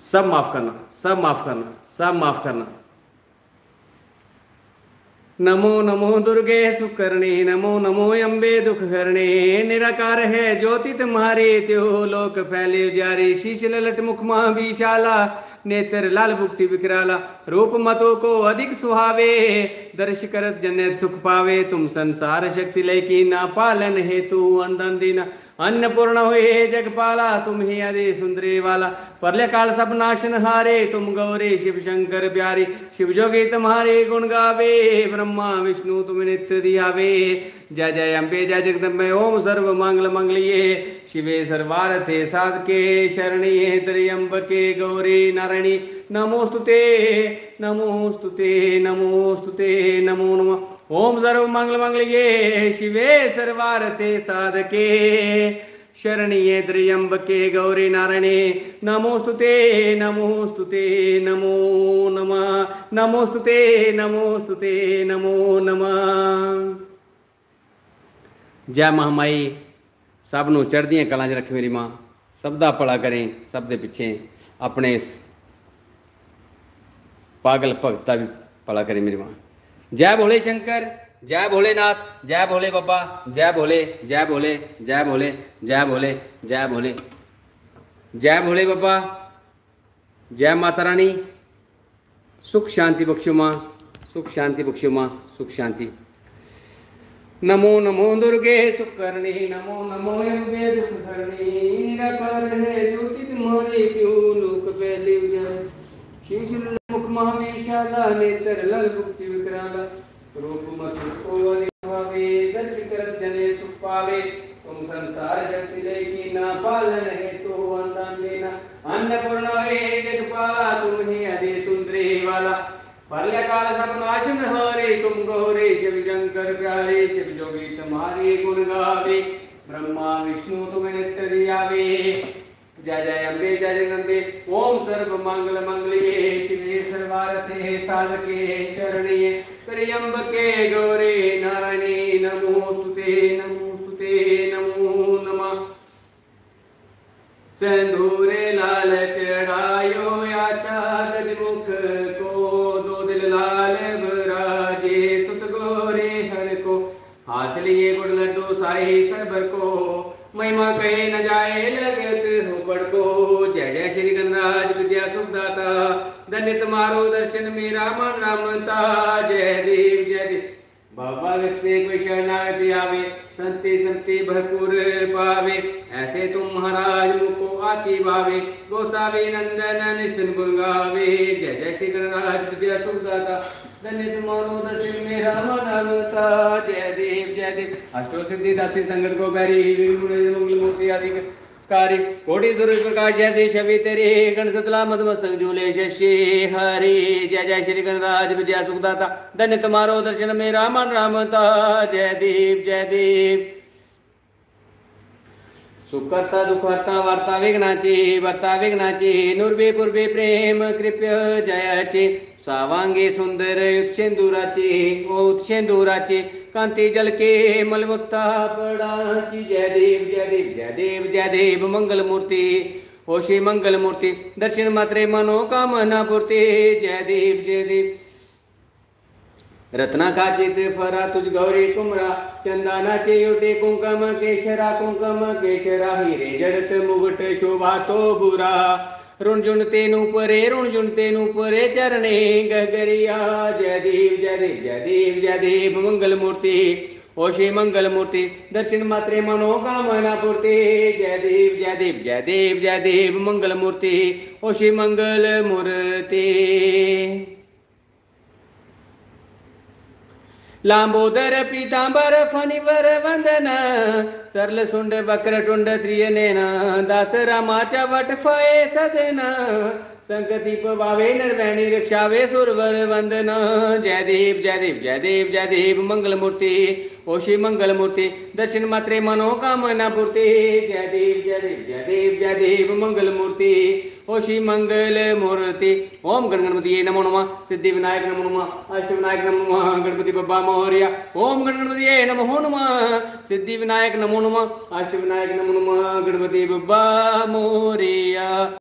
सब माफ करना, सब माफ करना, सब माफ करना। नमो नमो दुर्गे सुकर्णी, नमो नमो अम्बे दुख हरणे। निराकार है ज्योति तुम्हारे, त्यो लोक फैले जारे। शीश ललट मुख महा विशाला, नेत्र लाल भुक्ति विकराला। रूप मतों को अधिक सुहावे, दर्श करत जन्नत सुख पावे। तुम संसार शक्ति लय की ना, पालन हेतु अंदन दीना। अन्नपूर्ण हुए जगपाला, तुम ही आदि सुंदरी वाला। प्रलय काल सब नाशन हारे, तुम गौरी शिव शंकर प्यारे। शिव जोगी तुम्हारे गुण गावे, ब्रह्मा विष्णु तुम नित्य धियावे। जय जय अम्बे जय जगदम्बे, ओम सर्व मंगल मंगलिये शिवे सर्वार्थे साधके। शरणिये त्र्यंबके गौरी नारायणी, नमोस्तुते नमोस्तुते नमोस्तुते नमो नमः। ओम सर्व मंगल मंगलिये शिवे सर्वार्थे साधके। शरणिये त्र्यंबके गौरी नारायणे, नमोस्तुते नमोस्तुते नमो नमः। नमोस्तुते नमोस्तुते नमो नमः। जय महामाई, सब नूं चढ़दियां कलां च रख मेरी मां। सब दा भला करें, सब दे पिछे अपने इस पागल भगता भी भला करें मेरी मां। जय भोले शंकर, जय भोलेनाथ, जय भोले बाबा, जय भोले, जय भोले, जय भोले, जय भोले, जय भोले, जय भोले बाबा, जय माता रानी। सुख शांति बख्शो माँ, सुख शांति बख्शो माँ, सुख शांति। नमो नमो दुर्गे सुकर्णी, नमो नमो अम्बे दुख हरणी। निराकार है ज्योति तुम्हारी, क्यों लोक फैले उजाले। शिव मुख महा विशाला, नेत्र लाल भुक्ति विकराला। रूप मत को अधिक भावे, दर्श करत जने सुख पावे। तुम संसार शक्ति लय की ना, पालन हेतु अंदन देना। अन्नपूर्ण है जगपाला, तुम ही आदि सुंदरी वाला। प्रलय काल सब नाशन हारे, तुम गौरी शिव शंकर प्यारे। शिव जोगी तुम्हारे गुण गावे, ब्रह्मा विष्णु तुम नित्य धियावे। जय जय अम्बे जय जगदम्बे, ओम सर्व मंगल मंगलिये शिवे सर्वार्थे साधके। शरणिये त्र्यंबके गौरी नारायणी, नमोस्तुते नमोस्तुते नमो नमः। सिंदूरे लाल चढ़ायो याचा, गजमुख को दो दिल लाल बराजे। सुत गोरे हर को, हाथ लिए गुड़ लड्डू साई सरबर को। महिमा कहे न जाए लगत हो पड़को। जय जय श्री गणराज विद्या सुखदाता, धन्य तुम्हारो दर्शन मेरा मन रमता। जय देव जय देव, बाबा से कोई शरणागति आवे। संति संति भरपूर पावे, ऐसे तुम महाराज मुको आती भावे। गोसावी नंदन निस्तिन गुण गावे। जय जय श्री गणराज विद्या सुखदाता, धन्य तुम्हारो दर्शन मेरा मन रमता। जय देव जय देव, अष्टो सिद्धि दासी संकट को बैरी। मंगल मूर्ति आदि कारी, कोटि सूरज प्रकाश जैसे छवि तेरे। गण सतला मधुमस्तक झूले शशि हरि। जय जय श्री गणराज विद्या सुखदाता, धन्य तुम्हारो दर्शन मेरा मन रमता। जय देव जय देव। सुखकर्ता दुखहर्ता वार्ता विघ्नाची, वार्ता विघ्नाची। नुर्वे पूर्वे प्रेम कृप्य जयाची। सावांगे सुंदर उत्सेंदुराची, ओ उत्सेंदुराची। कांति जल के मलमुक्ता पडाची। जय देव जय देव जय देव जय देव मंगल मूर्ति, ओ श्री मंगल मूर्ति। दर्शन मात्रे मनोकामना पूर्ति। जय देव जय देव। रत्ना काचित फरा तुझ गौरी कुमरा। चंदानाचे योटे कुंकम केशरा, कुंकम केशरा। हिरे जड़त मुगट शोभा तो बुरा। ऋण जुण तेनु परे, ऋण जुण तेनु परे। चरणे गगरिया। जय देव जय देव जय देव जय देव मंगल मूर्ति, ओ श्री मंगल मूर्ति। दर्शन मात्रे मनोकामना पूर्ति। जय देव जय देव जय देव जय देव मंगल मूर्ति, ओ श्री मंगल मूर्ति। लांबोदर पीतांबर फणिवर वंदन। सरल सुंड वक्र टुंड त्रिय नैना। दास रामाचा वट फये सदन। संगदीप वावे निर्वैणी रक्षावे सुरवर वंदन। जय देव जय देव जय देव जय देव मंगल मूर्ति, ओ श्री मंगल मूर्ति। दर्शन मात्रे मनोकामना पूर्ति। जय देव जय देव जय देव जय देव मंगल मूर्ति, ओ श्री मंगल मूर्ति। ओम गण गणपति नमो नमः। सिद्धि विनायक नमो नमः। अष्ट विनायक नमो नमः। गणपति बप्पा मोरया। ओम गण गणपति नमो नमः। सिद्धि विनायक नमो नमः। अष्ट विनायक नमो नमः। गणपति बप्पा मोरया।